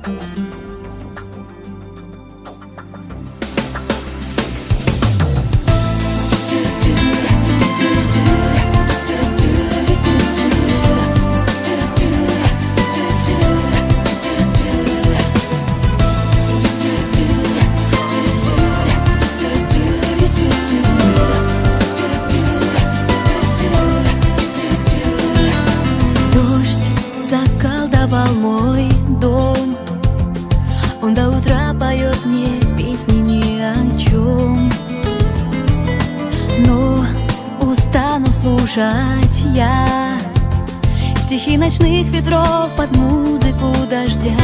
Мой дом, он до утра поет мне песни ни о чем. Но устану слушать я стихи ночных ветров под музыку дождя.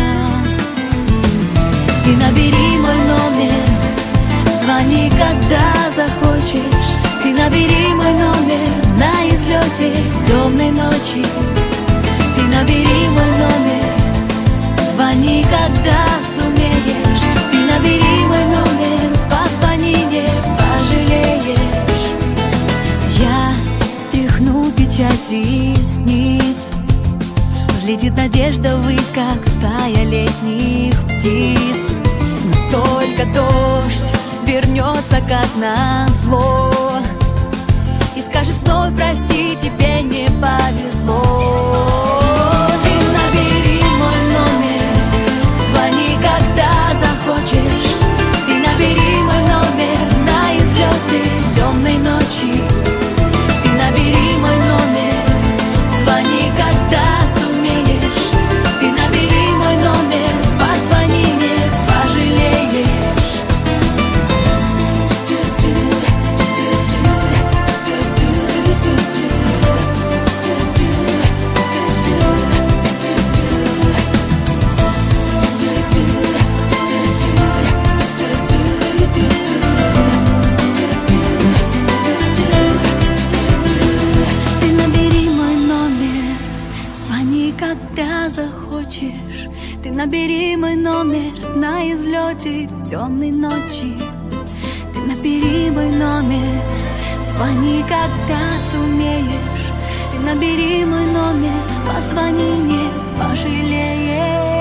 Ты набери мой номер, звони, когда захочешь. Ты набери мой номер на излете темной ночи. Ты набери мой номер, звони, когда сумеешь. Ты набери мой номер, позвони, не пожалеешь. Я стряхну печаль с ресниц, взлетит надежда ввысь, как стая летних птиц. Но только дождь вернется, как назло, и скажет вновь: прости, тебе не повезло. Ты набери мой номер на излете темной ночи. Ты набери мой номер, звони, когда сумеешь. Ты набери мой номер, позвони, не пожалеешь. Ты набери мой номер на излете темной ночи. Ты набери мой номер, звони, когда сумеешь. Ты набери мой номер, позвони, не пожалеешь.